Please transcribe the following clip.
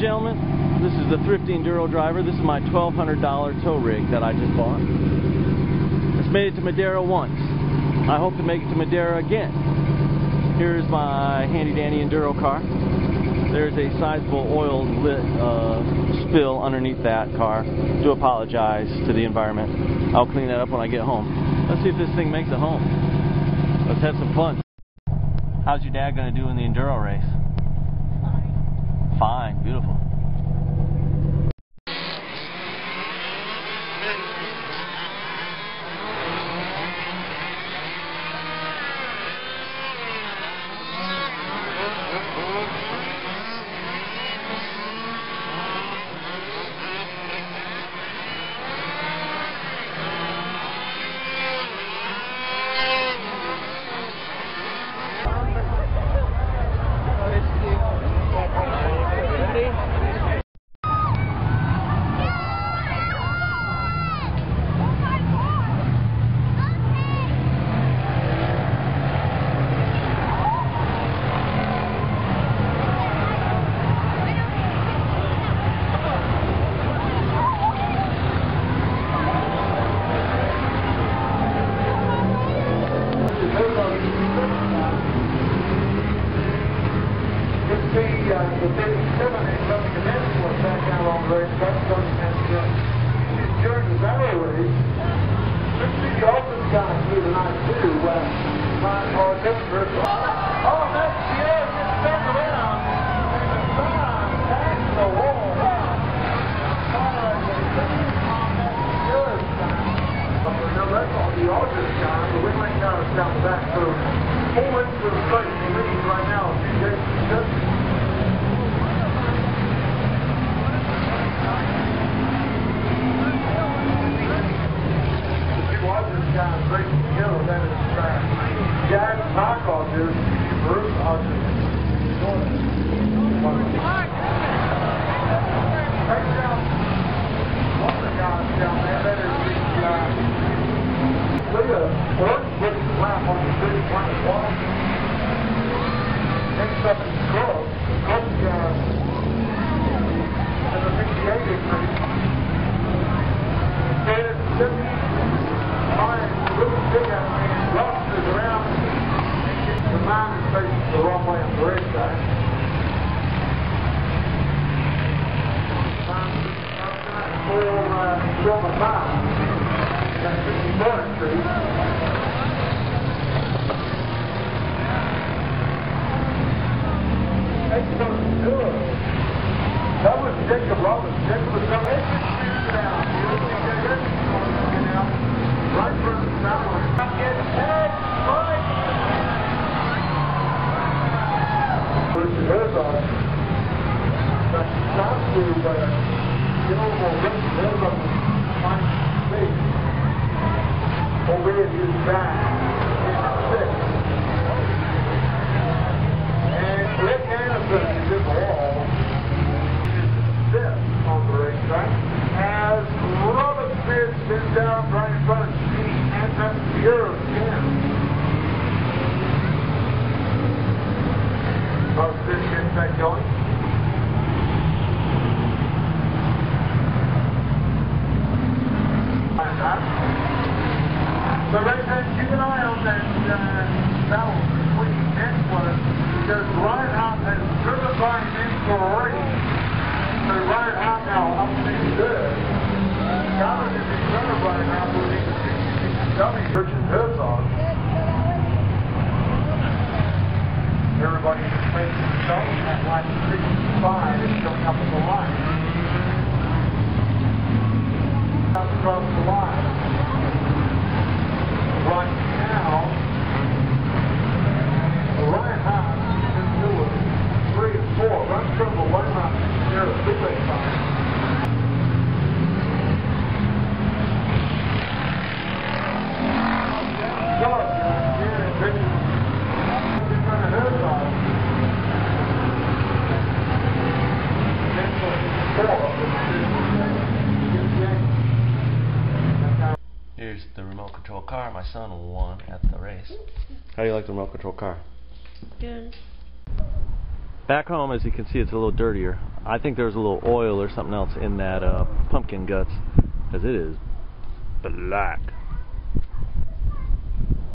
gentlemen, this is the Thrifty Enduro driver. This is my $1,200 tow rig that I just bought. It's made it to Madera once. I hope to make it to Madera again. Here's my handy-dandy enduro car. There's a sizable oil spill underneath that car. Do apologize to the environment. I'll clean that up when I get home. Let's see if this thing makes it home. Let's have some fun. How's your dad going to do in the enduro race? Fine, beautiful. The 57 ain't coming to this one back down along the racetrack. During the barrel race, let's see the Open guys through the night too. My car different. Oh, that's the air gets turned around. And the sign tags the wall. Now that's all the Aldrich guys, but we might not have down the back. So, full into the place for me right now. Next up is Club. Club's has a 58 increase. There's 75 really big out and lobsters around. The mine is facing the wrong way on the red side. For Roman mile. That's 54th Street. That was Jacob Roberts. Jacob was coming down. Right for the south. Versus Herzog. That's not true, but you know, Herzog was fine space. Over here, he was back. And Rick Anderson is in the wall. On the racetrack as Robert spins down right in front of Steve and that's the Euro again. Robert gets back going. So right now, keep an eye on that battle between Netflix because Reinhardt has driven by him into a race. So Ryan Hart now up to good. Collins is in front of Ryan Hart who needs to dummy Richard Herzog. Everybody is facing the show at line 65 is going up the line. Up across the line. Right now, Ryan Hart is doing 3 and 4. Runs from the one round. There's a speedway sign. Here's the remote control car. My son won at the race. How do you like the remote control car? Good. Back home, as you can see, it's a little dirtier. I think there's a little oil or something else in that pumpkin guts, because it is black.